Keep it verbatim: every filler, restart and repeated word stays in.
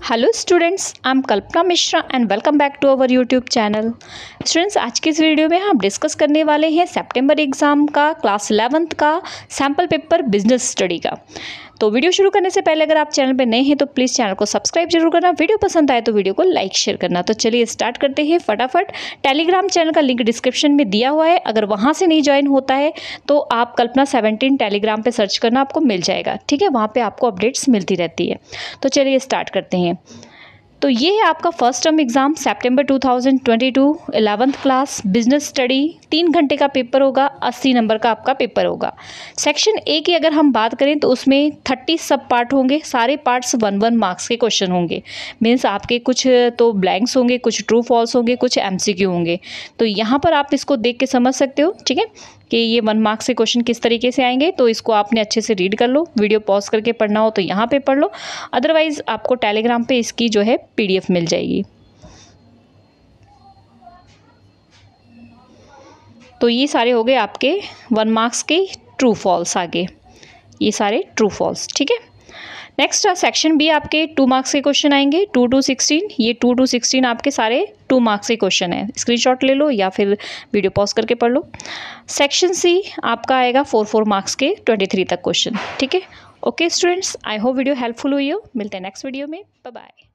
Hello students, I am Kalpana Mishra and welcome back to our YouTube channel. Students, आज की इस video में हम डिस्कस करने वाले हैं सितंबर एग्ज़ाम का क्लास इलेवेंथ का सैम्पल पेपर बिजनेस स्टडी का। तो वीडियो शुरू करने से पहले अगर आप चैनल पर नए हैं तो प्लीज़ चैनल को सब्सक्राइब जरूर करना, वीडियो पसंद आए तो वीडियो को लाइक शेयर करना। तो चलिए स्टार्ट करते हैं फटाफट। टेलीग्राम चैनल का लिंक डिस्क्रिप्शन में दिया हुआ है, अगर वहाँ से नहीं ज्वाइन होता है तो आप कल्पना सेवनटीन टेलीग्राम पे सर्च करना, आपको मिल जाएगा। ठीक है, वहाँ पे आपको अपडेट्स मिलती रहती है। तो चलिए स्टार्ट करते हैं। तो ये है आपका फर्स्ट टर्म एग्ज़ाम सितंबर two thousand twenty two eleventh class business study. तीन घंटे का पेपर होगा, अस्सी नंबर का आपका पेपर होगा। सेक्शन ए की अगर हम बात करें तो उसमें थर्टी सब पार्ट होंगे, सारे पार्ट्स वन वन मार्क्स के क्वेश्चन होंगे। मीन्स आपके कुछ तो ब्लैंक्स होंगे, कुछ ट्रू फॉल्स होंगे, कुछ एमसीक्यू होंगे। तो यहाँ पर आप इसको देख के समझ सकते हो, ठीक है, कि ये वन मार्क्स के क्वेश्चन किस तरीके से आएंगे। तो इसको आपने अच्छे से रीड कर लो, वीडियो पॉज करके पढ़ना हो तो यहाँ पे पढ़ लो, अदरवाइज आपको टेलीग्राम पे इसकी जो है पीडीएफ मिल जाएगी। तो ये सारे हो गए आपके वन मार्क्स के ट्रू फॉल्स, आगे ये सारे ट्रू फॉल्स, ठीक है। नेक्स्ट सेक्शन बी आपके टू मार्क्स के क्वेश्चन आएंगे, टू टू सिक्सटीन। ये टू टू सिक्सटीन आपके सारे टू मार्क्स के क्वेश्चन है, स्क्रीनशॉट ले लो या फिर वीडियो पॉज करके पढ़ लो। सेक्शन सी आपका आएगा फोर फोर मार्क्स के ट्वेंटी थ्री तक क्वेश्चन, ठीक है। Okay students, I hope video helpful हुई हो। मिलते हैं नेक्स्ट वीडियो में, बाय बाय।